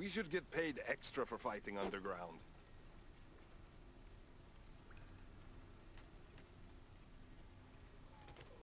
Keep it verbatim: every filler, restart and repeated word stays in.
He should get paid extra for fighting underground.